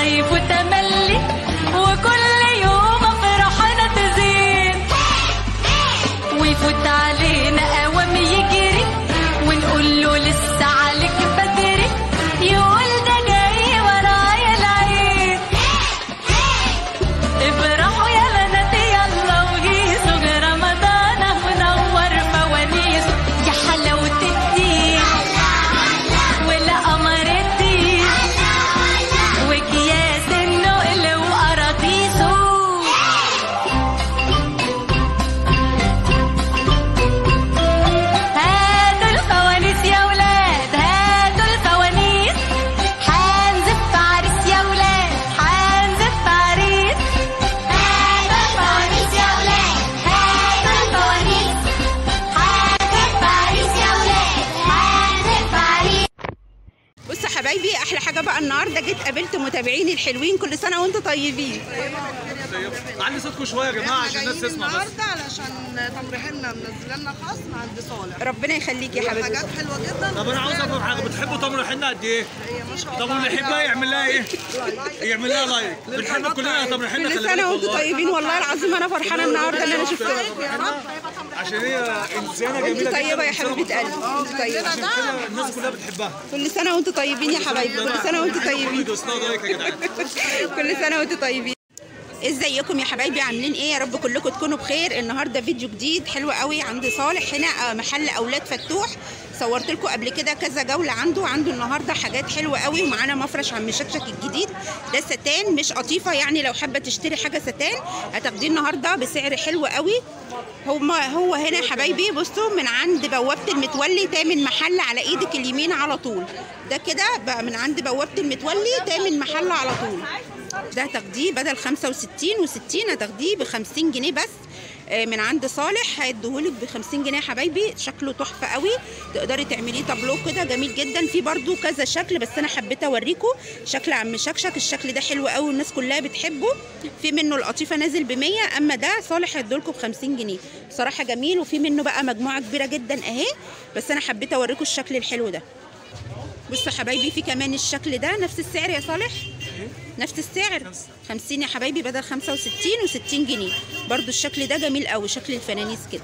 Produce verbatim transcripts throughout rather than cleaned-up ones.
صيف وتملي وكل يوم فرحنا تزين ويفوت علينا اوام يجري ونقول له لسه عليك بدري يقول ده جاي ورايا العيد افرحوا يا بنات يلا وهيصوا رمضان منور فوانيسه يا حلاوة الدين ولا قمر الدين وكياس النقل وقراطيسه هاتوا الفوانيس يا ولاد هاتوا الفوانيس حنزف عريس يا ولاد حنزف عريس هاتوا الفوانيس يا ولاد هاتوا الفوانيس حنزف عريس يا ولاد حنزف عريس. بصوا يا حبايبي، احلى حاجه بقى النهارده جيت قابلت متابعيني الحلوين، كل سنه وانتم طيبين. علي صوتكم شويه يا جماعه عشان الناس تسمع بس. النهارده علشان تمر حنه منزله لنا خصم عند صالح. ربنا يخليكي يا حبيبتي. حاجات حلوه جدا. طب انا عاوز افهم حاجه، بتحبوا تمر حنه قد ايه؟ هي ما شاء طب الله. واللي يحبها يعمل لها ايه؟ يعمل لها لايك. بنحب كلنا تمر حنه. كل سنه وانتم طيبين، والله العظيم انا فرحانه النهارده ان انا شفتكم. يا رب. عشان هي انسانه وانت جميله طيبه يا حبيبه قلبي، انت طيبه. عشان كده الناس كلها بتحبها. كل سنه وانتم طيبين يا حبايبي، كل سنه وانتم طيبين. دوسنا لايك يا جدعان. كل سنه وانتم طيبين. ازيكم يا حبايبي، عاملين ايه؟ يا رب كلكم تكونوا بخير. النهارده فيديو جديد حلو قوي عند صالح هنا محل اولاد فتوح. صورت لكم قبل كده كذا جوله عنده عنده النهارده حاجات حلوه قوي، ومعانا مفرش عم شكشك الجديد ده ستان مش قطيفه، يعني لو حابه تشتري حاجه ستان هتاخديه النهارده بسعر حلو قوي. هو هو هنا يا حبايبي بصوا من عند بوابه المتولي تامن محل على ايدك اليمين على طول. ده كده بقى من عند بوابه المتولي تامن محل على طول. ده هتاخديه بدل خمسة وستين وستين هتاخديه ب خمسين جنيه بس من عند صالح، هيديهولك ب خمسين جنيه يا حبايبي. شكله تحفه قوي، تقدري تعمليه تابلو كده جميل جدا. في برده كذا شكل بس انا حبيت اوريكم شكل عم شكشك. الشكل ده حلو قوي والناس كلها بتحبه. في منه القطيفه نازل ب مية، اما ده صالح هيديهولكم ب خمسين جنيه. بصراحه جميل، وفي منه بقى مجموعه كبيره جدا اهي، بس انا حبيت اوريكم الشكل الحلو ده. بصوا يا حبايبي في كمان الشكل ده نفس السعر يا صالح، نفس السعر خمسين يا حبايبي بدل خمسة وستين وستين جنيه. برضو الشكل ده جميل قوي، شكل الفنانيس كده.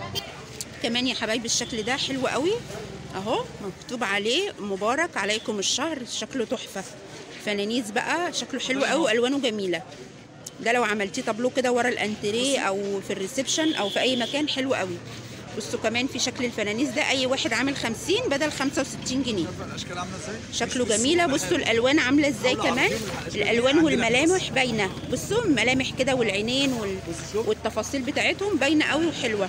كمان يا حبايبي الشكل ده حلو قوي اهو، مكتوب عليه مبارك عليكم الشهر، شكله تحفه. فنانيس بقى شكله حلو قوي والوانه جميله. ده لو عملتيه طابلو كده ورا الانتريه او في الريسبشن او في اي مكان حلو قوي. بصوا كمان في شكل الفنانيس ده اي واحد عامل خمسين بدل خمسة وستين جنيه. الاشكال عامله ازاي؟ شكله جميله. بصوا الالوان عامله ازاي كمان، الالوان والملامح باينه. بصوا الملامح كده والعينين وال... والتفاصيل بتاعتهم باينه قوي وحلوه.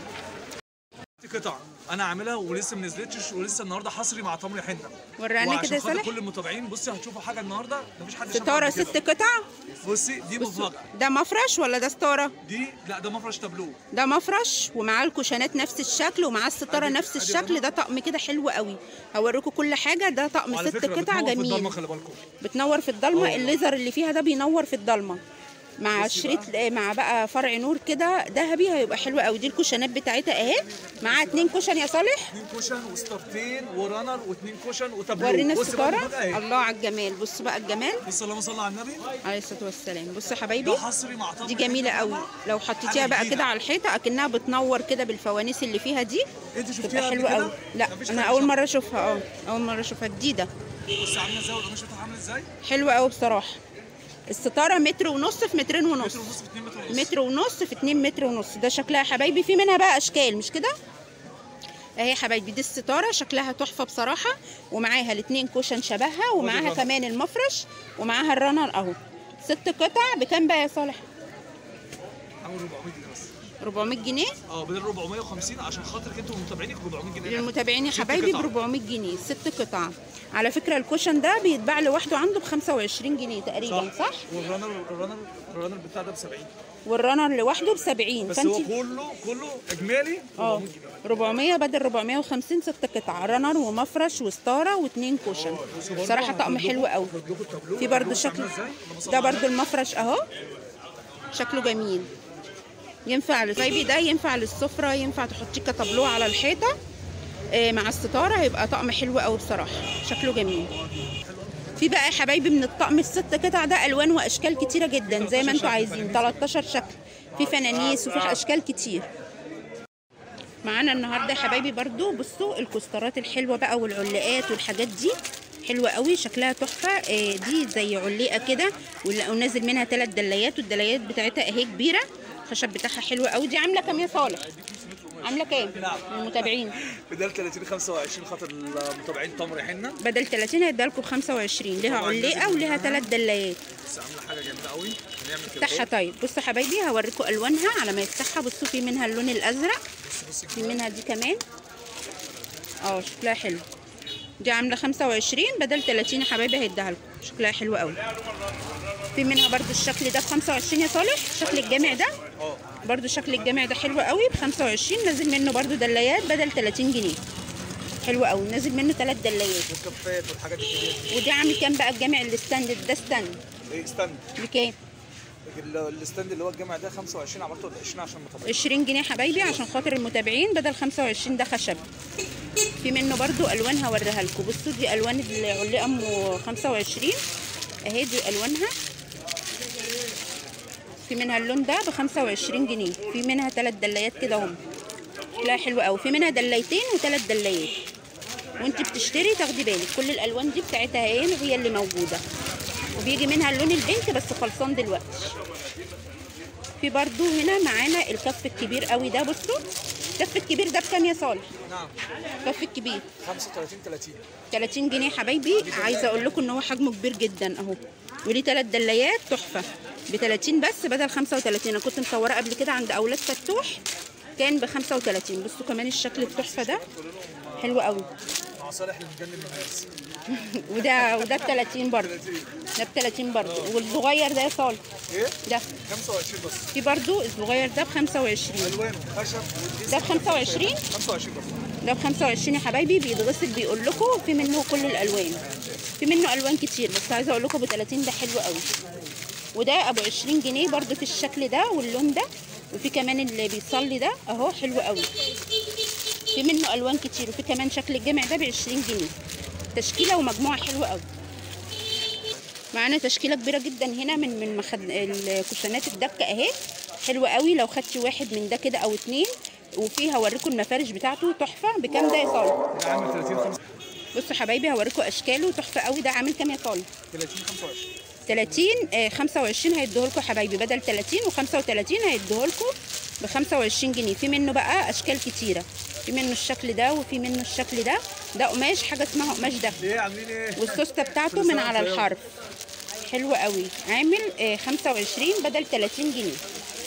قطع انا عاملها ولسه ما نزلتش، ولسه النهارده حصري مع تمر حنه. ورانا كده يا صالح. صالح كل المتابعين بصي هتشوفوا حاجه النهارده مفيش حد ستاره ست قطع. بصي دي مفاجاه. ده مفرش ولا ده ستاره؟ دي لا ده مفرش تابلو. ده مفرش ومعاه الكوشنات نفس الشكل ومعاه الستاره نفس الشكل. ده طقم كده حلو قوي، هوريكم كل حاجه. ده طقم ست قطع جميل، بتنور في الضلمه. الليزر اللي فيها ده بينور في الضلمه مع شريط مع بقى فرع نور كده ذهبي، هيبقى حلو قوي. دي الكوشنات بتاعتها اهي، معاها اتنين كوشن يا صالح، اتنين كوشن وستارتين ورانر واتنين كوشن وتابلو. ورينا الستاره. الله على الجمال، بصوا بقى الجمال. بص اللهم صل على النبي عليه الصلاه والسلام. بصوا يا حبايبي ده حصري مع دي جميله قوي، لو حطيتيها بقى كده على الحيطه اكنها بتنور كده بالفوانيس اللي فيها دي. انت تبقى شفتيها حلوه قوي. لا انا اول مره اشوفها. اه اول مره اشوفها جديده. بص عامله ازاي والقماش بتاعها عامل ازاي، حلوه قوي بصراحه. الستاره متر ونص في مترين ونص، متر ونص في اتنين متر ونص، متر ونص في اتنين متر ونص. ده شكلها يا حبايبي. في منها بقى اشكال مش كده اهي يا حبايبي. دي الستاره شكلها تحفه بصراحه، ومعاها الاتنين كوشن شبهها، ومعاها كمان المفرش، ومعاها الرنر اهو. ست قطع بكام بقى يا صالح؟ حوالي أربعمية جنيه بس. أربعمية جنيه؟ اه بدل أربعمية وخمسين عشان خاطرك انتوا ومتابعينك أربعمية جنيه. للمتابعين يا حبايبي ب أربعمية جنيه ست قطع. على فكره الكوشن ده بيتباع لوحده عنده ب خمسة وعشرين جنيه تقريبا، صح؟ صح؟ والرنر الرنر الرنر بتاع ده ب سبعين، والرنر لوحده ب سبعين. بس هو كله كله اجمالي اه أربعمية بدل أربعمية وخمسين ست قطع، رنر ومفرش وستاره واتنين كوشن. بصراحه طقم حلو قوي. في برده شكل ده برده المفرش اهو، شكله جميل. ينفع للبيبي ده، ينفع للسفره، ينفع تحطيه كتابلوه على الحيطه مع الستاره، هيبقى طقم حلو قوي بصراحه، شكله جميل. في بقى يا حبايبي من الطقم الست قطع ده الوان واشكال كتيره جدا زي ما انتوا عايزين، تلتاشر شكل، في فنانيس وفي اشكال كتير. معانا النهارده يا حبايبي برضو بصوا الكوسترات الحلوه بقى والعلاقات والحاجات دي حلوه قوي، شكلها تحفه. آه دي زي علقه كده ونازل منها ثلاث دلايات، والدلايات بتاعتها اهي كبيره، الخشب بتاعها حلو قوي. دي عامله كام يا صالح؟ عامله كام؟ نعم المتابعين بدل ثلاثين خمسة وعشرين خاطر المتابعين تمر حنه، بدل ثلاثين هيديها لكم ب خمسة وعشرين. ليها علقه وليها ثلاث دلايات. بس عامله حاجه جامده قوي. هنعمل كده افتحها. طيب بصوا حبايبي هوريكم الوانها على ما يفتحها. بصوا في منها اللون الازرق، في منها دي كمان اه شكلها حلو. دي عامله خمسة وعشرين بدل ثلاثين يا حبايبي هيديها لكم، شكلها حلو قوي. في منها برده الشكل ده ب خمسة وعشرين يا صالح، شكل الجامع ده برده، شكل الجامع ده حلو قوي ب خمسة وعشرين، نازل منه برده دلايات بدل ثلاثين جنيه، حلو قوي، نازل منه ثلاث دلايات والكفات والحاجات الكبيره دي. ودي عامل كام بقى الجامع الستاند ده؟ ستاند ايه ستاند بكام؟ الستاند اللي هو الجامع ده خمسة وعشرين، عملته عشرين عشان المتابعين. عشرين جنيه حبايبي عشان خاطر المتابعين بدل خمسة وعشرين، ده خشب. في منه برده الوان هوريها لكم. بصوا دي الوان العلقه ام خمسة وعشرين اهي، دي الوانها. في منها اللون ده ب خمسة وعشرين جنيه، في منها ثلاث دلايات كده هم، شكلها حلو قوي. في منها دلايتين وثلاث دلايات، وانت بتشتري تاخدي بالك كل الالوان دي بتاعتها اهي هي اللي موجوده، وبيجي منها اللون البنك بس خلصان دلوقتي. في برضو هنا معانا الكف الكبير قوي ده. بصوا الكف الكبير ده بكام يا صالح؟ نعم الكف الكبير خمسة وثلاثين ثلاثين ثلاثين جنيه حبايبي. عايزه اقول لكم ان هو حجمه كبير جدا اهو، وليه ثلاث دلايات تحفه ب ثلاثين بس بدل خمسة وثلاثين. انا كنت مصوره قبل كده عند اولاد فتوح كان ب خمسة وثلاثين. بصوا كمان الشكل التحفه ده حلو قوي مع صالح اللي مجنن الناس. وده وده ب ثلاثين برضه، ده ب ثلاثين برضه. والصغير ده يا صالح ايه ده خمسة وعشرين بس. في برضه الصغير ده ب خمسة وعشرين، الوانه خشب ده ب خمسة وعشرين، خمسة وعشرين بس. ده ب خمسة وعشرين يا حبايبي. بيتغسل بيقول لكم في منه كل الالوان، في منه الوان كتير، بس عايزه اقول لكم ب ثلاثين ده حلو قوي. وده ابو عشرين جنيه برضه في الشكل ده واللون ده. وفي كمان اللي بيصلي ده اهو حلو قوي، في منه الوان كتير. وفي كمان شكل الجامع ده ب عشرين جنيه، تشكيله ومجموعه حلوه قوي. معانا تشكيله كبيره جدا هنا من من مخد... الكوشنات الدكه اهي حلوه قوي. لو خدتي واحد من ده كده او اتنين، وفيه هوريكم المفارش بتاعته تحفه. بكام ده يا صالح؟ ده عامل ثلاثين خمسة. بصوا حبايبي هوريكم اشكاله تحفه قوي. ده عامل كام يا صالح؟ ثلاثين خمسة وعشرين. ثلاثين آه خمسة وعشرين هيديه لكم حبايبي، بدل ثلاثين وخمسة وثلاثين هيديه لكم ب خمسة وعشرين جنيه. في منه بقى اشكال كتيره، في منه الشكل ده وفي منه الشكل ده. ده قماش، حاجه اسمها قماش ده، ايه عاملين ايه؟ والسوسته بتاعته من على الحرف حلو قوي، عامل آه خمسة وعشرين بدل ثلاثين جنيه.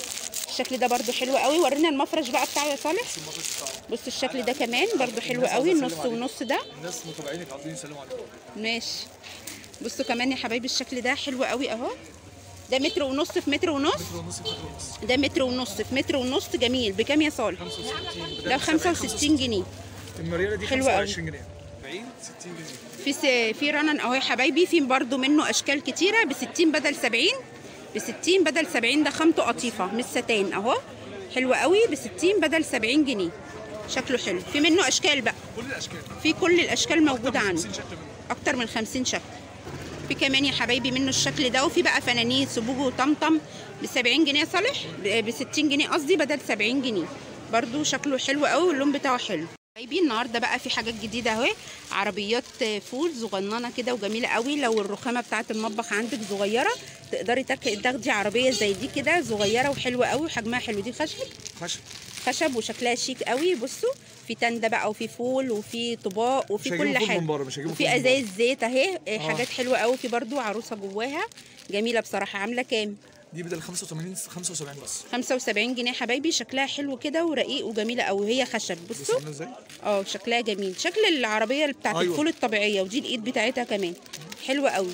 الشكل ده برده حلو قوي. ورينا المفرش بقى بتاعه يا صالح. بصوا الشكل ده كمان برده حلو قوي، النص ونص ده. الناس متابعينك عاوزين يسلموا عليكم. ماشي. بصوا كمان يا حبايبي الشكل ده حلو قوي اهو. ده متر ونص في متر ونص، متر ونص في متر ونص. ده متر ونص في متر ونص، جميل. بكام يا صالح؟ خمسة وستين. ده ب خمسة وستين جنيه. المريالة دي حلوة خمسة قوي. وعشرين جنيه. أربعين ستين جنيه. في س... في رنن اهو يا حبايبي، في برده منه اشكال كتيره ب ستين بدل سبعين، ب ستين بدل سبعين. ده خامته قطيفه مش ستان اهو، حلو قوي ب ستين بدل سبعين جنيه، شكله حلو. في منه اشكال بقى، كل الأشكال. في كل الاشكال موجوده عنده، خمسين شكل منه. اكتر من خمسين شكل. في كمان يا حبايبي منه الشكل ده. وفي بقى فنانيس وبوجو وطمطم ب سبعين جنيه يا صالح، ب ستين جنيه قصدي بدل سبعين جنيه. برده شكله حلو قوي واللون بتاعه حلو. حبايبي النهارده بقى في حاجات جديده اهي، عربيات فول صغننه كده وجميله قوي. لو الرخامه بتاعه المطبخ عندك صغيره تقدري تاخدي عربيه زي دي كده صغيره وحلوه قوي وحجمها حلو. دي خشب خشب خشب وشكلها شيك قوي. بصوا في تندة بقى وفي فول وفي طباق وفي مش كل هجيبه فول حاجه، من بره، مش هجيبه فول وفي من ازايز زيت اهي. آه. حاجات حلوه قوي. في برده عروسه جواها جميله بصراحه. عامله كام؟ دي بدل خمسة وثمانين خمسة وسبعين بس. خمسة وسبعين جنيه حبايبي. شكلها حلو كده ورقيق وجميله قوي. هي خشب. بصوا عامله ازاي؟ اه شكلها جميل، شكل العربيه بتاعت أيوة. الفول الطبيعيه. ودي الايد بتاعتها كمان حلوه قوي.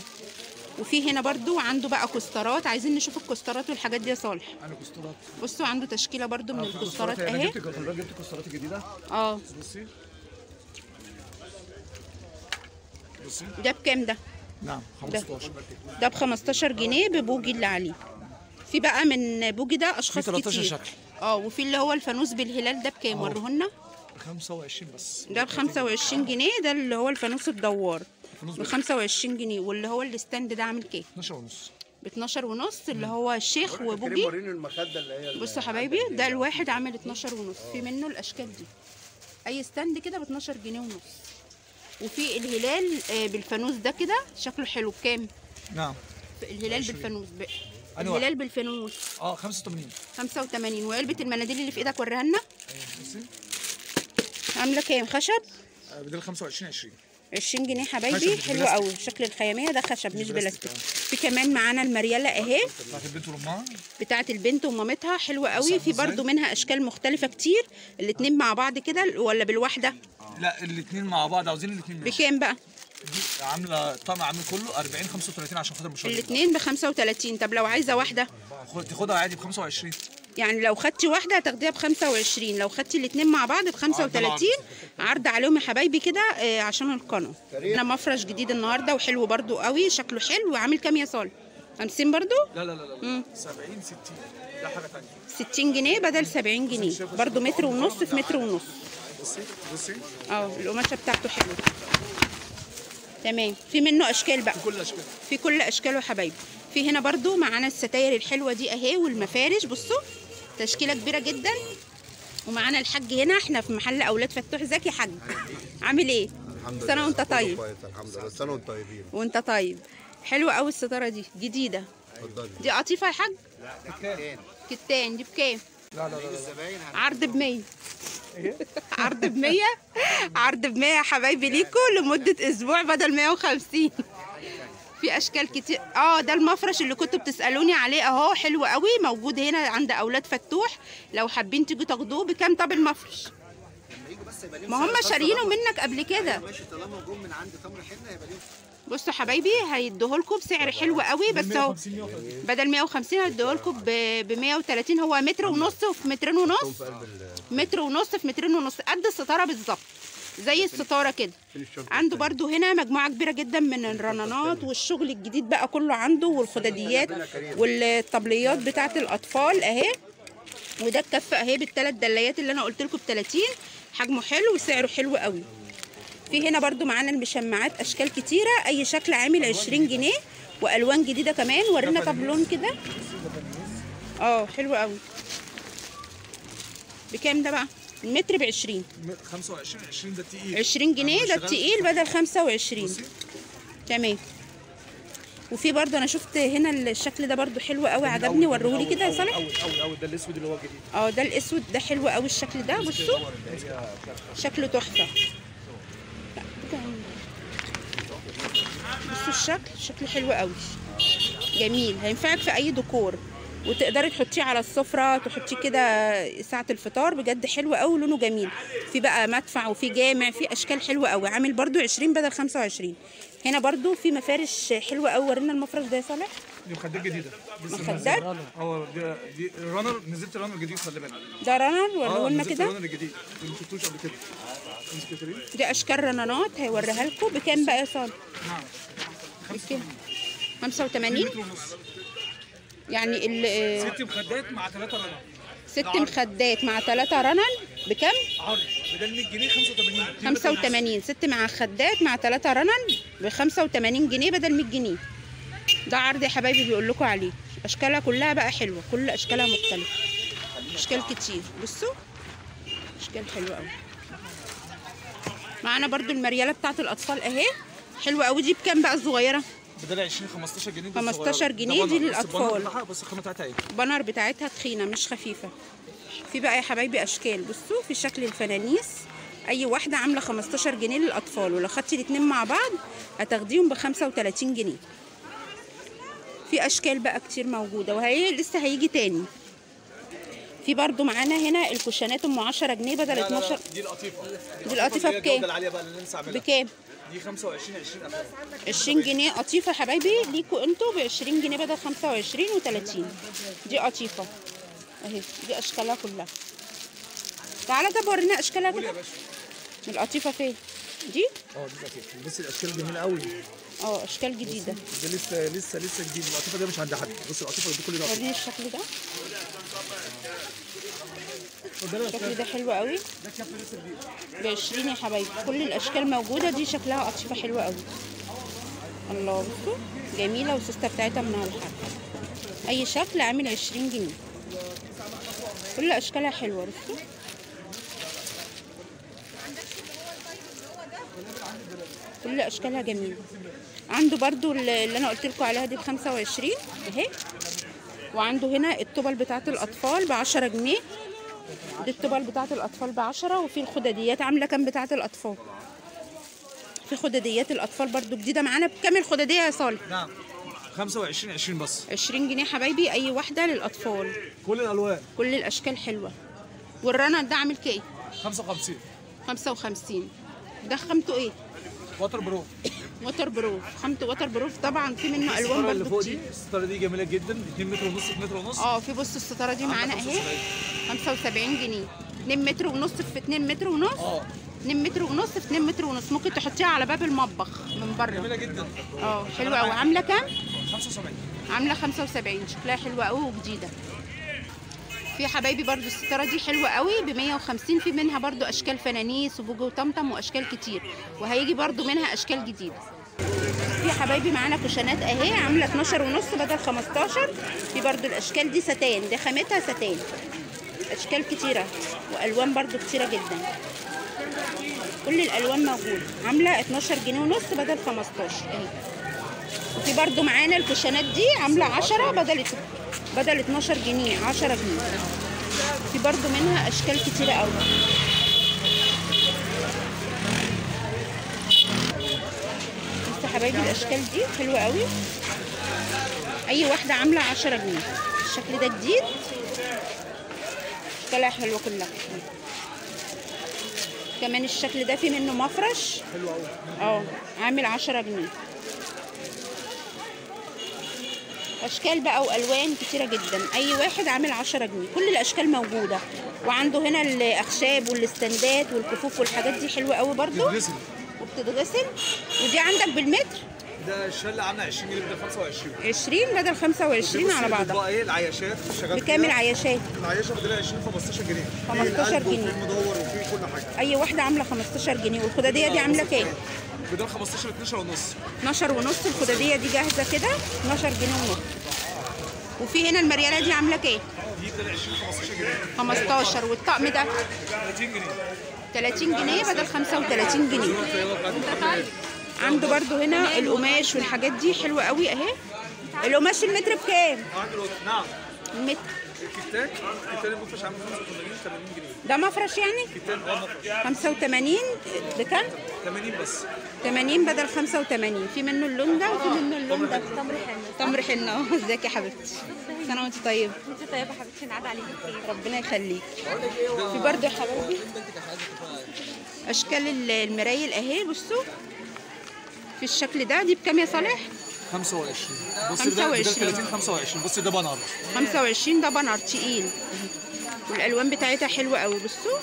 وفي هنا برده عنده بقى كوسترات. عايزين نشوف الكوسترات والحاجات دي يا صالح. انا كوسترات. بصوا عنده تشكيله برده من آه، الكوسترات انا اهي. جبت خلي بالك جبت كوسترات جديده. اه بصي بصي ده بكام ده؟ نعم خمستاشر. ده ب خمستاشر جنيه ببوجي اللي عليه. في بقى من بوجي ده اشخاص في تلتاشر كتير. شكل. اه وفي اللي هو الفانوس بالهلال ده بكام؟ أهو. وريهولنا. خمسة وعشرين بس. ده ب خمسة وعشرين جنيه. ده اللي هو الفانوس الدوار. الفانوس ب خمسة وعشرين جنيه. واللي هو الستاند ده عامل كام؟ اتناشر ونص. ب اتناشر ونص اللي هو الشيخ وبوجي. وريني المخده اللي هي بصوا يا حبايبي ده الواحد عامل اتناشر ونص. في منه الاشكال دي اي ستاند كده ب اتناشر جنيه ونص. وفي الهلال آه، بالفانوس ده كده شكله حلو بكام؟ نعم. الهلال بالفانوس ب... أنواع. الهلال بالفانوس اه خمسة وتمانين. خمسة وتمانين. وعلبة المناديل اللي في ايدك وريها لنا بصي عامله كام؟ خشب آه، بدل خمسة وعشرين عشرين. عشرين جنيه حبايبي. خشب مش حلو بلاستيك. قوي شكل الخياميه ده خشب مش بلاستيك، بلاستيك. في كمان معانا المرياله اهي بتاعت البنت والامها. بتاعه البنت ومامتها حلوه قوي. في إزاي؟ برضو منها اشكال مختلفه كتير. الاتنين مع بعض كده ولا بالواحده؟ لا الاثنين مع بعض، عاوزين الاثنين بكام بقى؟ دي عامله طقم عامل كله أربعين خمسة وتلاتين عشان خاطر مشوار. الاتنين ب خمسة وتلاتين. طب لو عايزه واحده خد- تاخدها عادي ب خمسة وعشرين. يعني لو خدتي واحده هتاخديها ب خمسة وعشرين، لو خدتي الاتنين مع بعض ب خمسة وتلاتين. عرض عليهم يا حبايبي كده آه، عشان القناه. انا مفرش جديد النهارده وحلو برضو قوي شكله حلو. وعامل كام يا صالح؟ خمسين برضو؟ لا لا لا لا سبعين ستين ده حاجه ثانيه. ستين جنيه بدل سبعين جنيه. برضو متر ونص في متر ونص. بصي بصي اه القماشه بتاعته حلوه تمام. في منه اشكال بقى، كل الاشكال. في كل اشكاله يا حبايبي. في هنا برضو معانا الستاير الحلوه دي اهي والمفارش. بصوا تشكيله كبيره جدا. ومعانا الحاج هنا. احنا في محل اولاد فتوح. ازيك يا حاج؟ عامل ايه؟ الحمد سنه لله. وانت طيب. كويس الحمد لله. سنه وانتم طيبين. وانت طيب. حلوه قوي الستاره دي جديده. اتفضلي. دي قطيفه يا حاج؟ كتان. كتان. دي بكام؟ لا لا لا عرض ب مية. عرض ب مية. عرض ب مية يا حبايبي ليكوا لمده اسبوع بدل مية وخمسين. في اشكال كتير. اه ده المفرش اللي كنتوا بتسالوني عليه اهو. حلو قوي موجود هنا عند اولاد فتوح. لو حابين تيجوا تاخدوه. بكام طب المفرش؟ ما هم شاريينه منك قبل كده. ماشي طالما جم من عند تمر حنه يبقى ليهم. بصوا حبايبي هيديهولكوا بسعر حلو قوي. بس هو بدل مية وخمسين هيديهولكوا ب مية وتلاتين. هو متر ونص وفي مترين ونص. متر ونص في مترين ونص قد الستاره بالظبط زي الستاره كده. عنده برضو هنا مجموعه كبيره جدا من الرنانات والشغل الجديد بقى كله عنده. والخداديات والطبليات بتاعه الاطفال اهي. وده الكف اهي بالثلاث دلايات اللي انا قلت لكم ب تلاتين. حجمه حلو وسعره حلو قوي. في هنا برضو معانا المشمعات اشكال كتيره. اي شكل عامل عشرين جنيه والوان جديده كمان. ورينا طب لون كده. اه حلو قوي. بكام ده بقى؟ المتر ب عشرين. خمسة وعشرين عشرين ده تقيل. عشرين جنيه ده التقيل بدل خمسة وعشرين. تمام. وفي برضو انا شفت هنا الشكل ده برضو حلو قوي عجبني. وريهولي كده يا صالح. اول اول اول ده الاسود اللي هو جديد. اه ده الاسود ده حلو قوي الشكل ده. بصوا شكله تحفه. بصوا الشكل شكله حلو قوي جميل. هينفعك في اي ديكور. وتقدري تحطيه على السفره تحطيه كده ساعه الفطار. بجد حلو قوي لونه جميل. في بقى مدفع وفي جامع. في اشكال حلوه قوي. عامل برضو عشرين بدل خمسة وعشرين. هنا برضو في مفارش حلوه قوي. ورينا المفرش ده يا صالح. دي مخدات جديده. مخدات؟ اه دي دي رانر. نزلت رانر جديد خلي بالك. ده رانر وريهولنا نزلت كده. رانر الجديد اللي ما شفتوش قبل كده. امسكي كريم. دي اشكال رنانات هيوريها لكم. بكام بقى يا صالح؟ نعم بكام؟ خمسة وتمانين. متر ونص. يعني ال ست مخدات مع ثلاثة رانر. ست مخدات مع ثلاثة رنن بكام؟ عرض بدل مية جنيه خمسة وتمانين. خمسة وتمانين. ست مع خدات مع ثلاثة رنن ب خمسة وتمانين جنيه بدل مية جنيه. ده عرض يا حبايبي بيقول لكم عليه. اشكالها كلها بقى حلوه. كل اشكالها مختلفه. اشكال كتير. بصوا اشكال حلوه قوي. معانا برضو المرياله بتاعت الاطفال اهي. حلوه قوي. دي بكام بقى الصغيره؟ بدل عشرين خمستاشر جنيه. دي خمستاشر الصغيرة. جنيه ده دي بنر. للأطفال. بس البنر بتاعها- بس الخامه بتاعتها ايه؟ البنر بتاعتها تخينه مش خفيفه. في بقى يا حبايبي اشكال. بصوا في شكل الفنانيس. اي واحده عامله خمستاشر جنيه للاطفال. ولو خدتي الاتنين مع بعض هتاخديهم ب خمسة وتلاتين جنيه. في اشكال بقى كتير موجوده. وهي لسه هيجي تاني. في برضو معانا هنا الكوشانات ام عشرة جنيه بدل اتناشر. دي القطيفه. دي القطيفه اللي هي بكام؟ الجودة العاليه بقى اللي لسه عاملها. بكام؟ دي خمسة وعشرين عشرين أفلام. عشرين جنيه قطيفه يا حبايبي ليكوا انتوا ب عشرين جنيه بدل خمسة وعشرين وتلاتين. دي قطيفه اهي. دي اشكالها كلها. تعالى طب ورينا اشكالها قول يا كده. باشا. القطيفه فين؟ دي؟ اه دي القطيفه. بص الاشكال جميله قوي. اه اشكال جديده. ده لسه لسه لسه جديد. القطيفه ده مش عند حد. بص القطيفه دي كل ده. وريني الشكل ده. الشكل ده حلو قوي. ب عشرين يا حبايبي. كل الاشكال موجوده. دي شكلها قطيفه حلوه قوي. الله بصوا جميله، والسوسته بتاعتها من على الحرف. اي شكل عامل عشرين جنيه. كل اشكالها حلوه بصوا. كل اشكالها جميله. عنده برضو اللي انا قلت لكم عليها دي ب خمسة وعشرين اهي. وعنده هنا الطبل بتاعت الاطفال ب عشرة جنيه. دي الطبل بتاعت الاطفال ب عشرة. وفي الخداديات عامله كام بتاعت الاطفال؟ في خداديات الاطفال برضو جديده معانا. بكام الخداديه يا صالح؟ نعم خمسة وعشرين عشرين بس. عشرين جنيه حبايبي. اي واحده للاطفال. كل الالوان. كل الاشكال حلوه. والرنر ده عامل كام؟ خمسة وخمسين. خمسة وخمسين. ده خامته ايه؟ واتر بروف. واتر بروف. خامته واتر بروف طبعا. في منه الوان اللي برضو فوق كتير. دي الستاره دي جميله جدا، اتنين متر ونص في متر ونص. اه في بص الستاره دي معانا اهي خمسة وسبعين جنيه. اتنين متر ونص في اتنين متر ونص. اه اتنين متر ونص في اتنين متر ونص. ممكن تحطيها على باب المطبخ من بره. جميله جدا. اه حلوه قوي. عامله كام؟ خمسة وسبعين. عامله خمسة وسبعين. شكلها حلوه قوي وجديده. في حبايبي برضو الستاره دي حلوه قوي ب مية وخمسين. في منها برضو اشكال فنانيس وبوجو وطمطم واشكال كتير. وهيجي برضو منها اشكال جديده. في حبايبي معانا كوشنات اهي عامله اتناشر ونص بدل خمستاشر. في برضو الاشكال دي ستان. دي خامتها ستان. اشكال كتيره والوان برضو كتيره جدا. كل الالوان موجوده. عامله اتناشر جنيه ونص بدل خمستاشر اهي. وفي برضو معانا الكوشنات دي عامله عشرة بدل بدل اتناشر جنيه. عشرة جنيه. في برضو منها اشكال كتيره قوي. بصوا حبايبي الاشكال دي حلوه قوي. اي واحده عامله عشرة جنيه. الشكل ده جديد. اشكالها حلوه كلها. كمان الشكل ده في منه مفرش حلو قوي. اه عامل عشرة جنيه. اشكال بقى والوان كتيره جدا. اي واحد عامل عشرة جنيه. كل الاشكال موجوده. وعنده هنا الاخشاب والاستندات والكفوف والحاجات دي حلوه قوي برضو. بتتغسل. وبتتغسل. ودي عندك بالمتر؟ ده الشله عامله عشرين جنيه بدل خمسة وعشرين. عشرين بدل خمسة وعشرين على بعضها. بقى ايه العياشات شغال بكام فيها. العياشات؟ العياشه بدل عشرين خمستاشر جنيه. خمستاشر جنيه. وفي المدور وفي كل حاجه. اي واحده عامله خمستاشر جنيه. والخداديه دي عامله كام؟ بدل خمستاشر اتناشر ونص. اتناشر ونص. الخداديه دي جاهزه كده اتناشر جنيه ونص. وفي هنا المرياله دي عامله كام؟ دي بدل عشرين خمستاشر جنيه. خمستاشر. والطقم ده تلاتين جنيه. تلاتين جنيه بدل خمسة وتلاتين جنيه. عنده برضو هنا القماش والحاجات دي حلوه قوي اهي. القماش المتر بكام؟ نعم المتر. الكتان الكتان المفرش عامل خمسة وتمانين تمانين جنيه. ده مفرش يعني؟ كتان اه مفرش. خمسة وتمانين. بكام؟ تمانين بس. تمانين بدل خمسة وتمانين. في منه اللون ده وفي منه اللون ده. تمر حنة. تمر حنه اهو. ازيك يا حبيبتي؟ سنه وانت طيب. انت طيبه حبيبتي. نعاد عليكي بخير. ربنا يخليك. في برضو يا حبايبي اشكال ال- المرايل اهي. بصوا في الشكل ده. دي بكام يا صالح؟ خمسة وعشرين. بص خمسة ده وعشرين. بدل تلاتين خمسة وعشرين. بص ده بنر. خمسة وعشرين. ده بنر تقيل. والالوان بتاعتها حلوه قوي. بصوا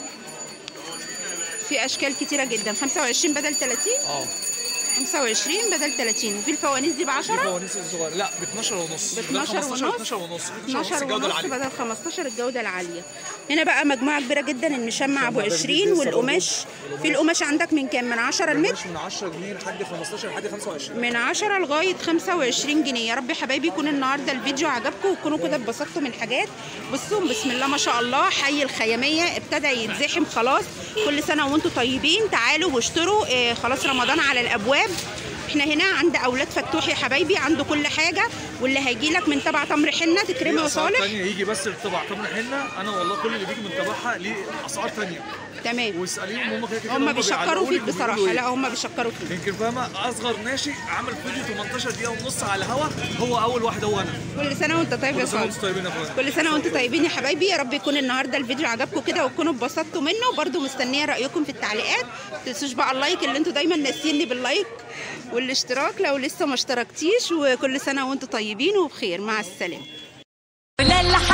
في اشكال كتيره جدا. خمسة وعشرين بدل تلاتين. اه خمسة وعشرين بدل تلاتين. وفي الفوانيس دي ب عشرة. الفوانيس الصغيره لا ب اتناشر ونص. ب اتناشر ونص. اتناشر ونص. اتناشر الجوده ونص العاليه. بدل خمستاشر الجوده العاليه. هنا بقى مجموعه كبيره جدا. المشمع ابو عشرين. والقماش في القماش عندك من كام؟ من عشرة المتر. من عشرة جنيه لحد خمستاشر لحد خمسة وعشرين. من عشرة لغايه خمسة وعشرين جنيه. يا رب يا حبايبي يكون النهارده الفيديو عجبكم وتكونوا كده اتبسطتوا من الحاجات. بصوا بسم الله ما شاء الله. حي الخياميه ابتدى يتزحم خلاص. كل سنه وانتم طيبين. تعالوا واشتروا. اه خلاص رمضان على الابواب. احنا هنا عند اولاد فتوح يا حبايبي. عنده كل حاجه. واللي هيجي لك من تبع تمر حنه تكرمه يا صالح. ثانيه يجي بس تبع تمر حنه. انا والله كل اللي بيجي من تبعها ليه اسعار ثانيه. تمام. واساليهم هم كده كده هم بيشكروا بيعلقوا فيك لك بصراحه. وبيقولوا لا هم بيشكروا فيك. يمكن فاهمه اصغر ناشئ عمل فيديو تمنتاشر دقيقه ونص على الهوا. هو اول واحد هو انا. كل سنه وانت طيب يا كل سنه صالح. وانتم طيبين يا اخويا. كل سنه وانتم طيبين يا حبايبي. يا رب يكون النهارده الفيديو عجبكم كده وتكونوا اتبسطتوا منه. وبرده مستنيه رايكم في التعليقات. ما تنسوش بقى اللايك اللي انتم دايما ناسيني باللايك والاشتراك لو لسه ما اشتركتيش. وكل سنه وانتم طيبين وبخير. مع السلامه.